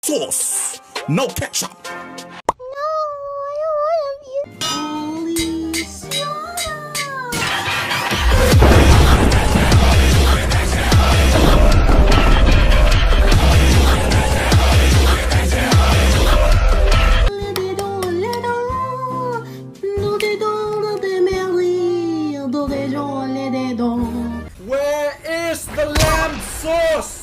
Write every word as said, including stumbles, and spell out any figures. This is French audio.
sauce, no ketchup. No, I don't want to be. Where is the lamb sauce?